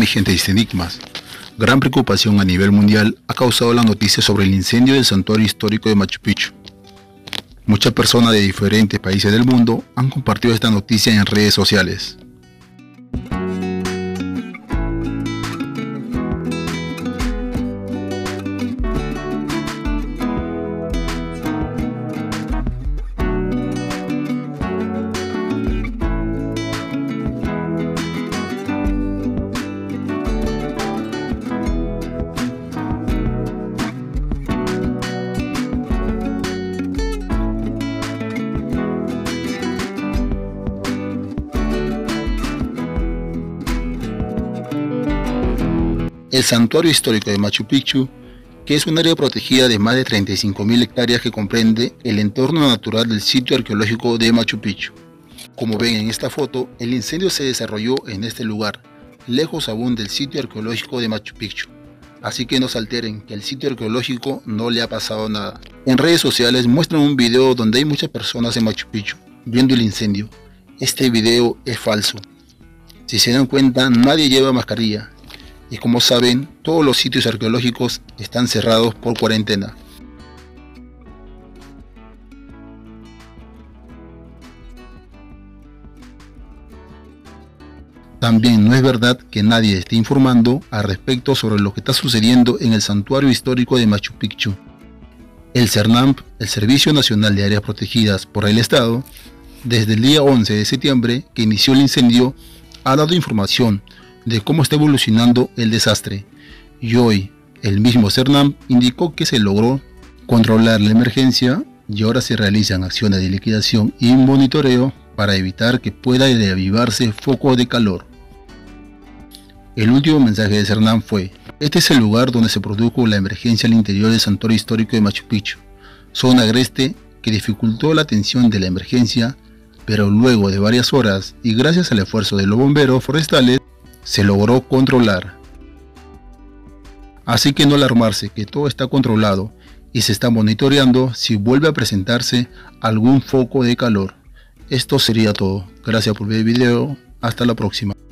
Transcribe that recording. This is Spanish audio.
mi gente, dice Enigmas. Gran preocupación a nivel mundial ha causado la noticia sobre el incendio del santuario histórico de Machu Picchu. Muchas personas de diferentes países del mundo han compartido esta noticia en redes sociales. El santuario histórico de Machu Picchu, que es un área protegida de más de 35.000 hectáreas que comprende el entorno natural del sitio arqueológico de Machu Picchu. Como ven en esta foto, el incendio se desarrolló en este lugar, lejos aún del sitio arqueológico de Machu Picchu. Así que no se alteren, que al sitio arqueológico no le ha pasado nada. En redes sociales muestran un video donde hay muchas personas en Machu Picchu viendo el incendio. Este video es falso. Si se dan cuenta, nadie lleva mascarilla. Y como saben, todos los sitios arqueológicos están cerrados por cuarentena. También no es verdad que nadie esté informando al respecto sobre lo que está sucediendo en el santuario histórico de Machu Picchu. El SERNAMP, el Servicio Nacional de Áreas Protegidas por el Estado, desde el día 11 de septiembre que inició el incendio, ha dado información de cómo está evolucionando el desastre, y hoy el mismo SERNAMP indicó que se logró controlar la emergencia y ahora se realizan acciones de liquidación y monitoreo para evitar que pueda reavivarse foco de calor. El último mensaje de SERNAMP fue: este es el lugar donde se produjo la emergencia al interior del santuario histórico de Machu Picchu, zona agreste que dificultó la atención de la emergencia, pero luego de varias horas y gracias al esfuerzo de los bomberos forestales, se logró controlar. Así que no alarmarse, que todo está controlado y se está monitoreando si vuelve a presentarse algún foco de calor. Esto sería todo. Gracias por ver el video. Hasta la próxima.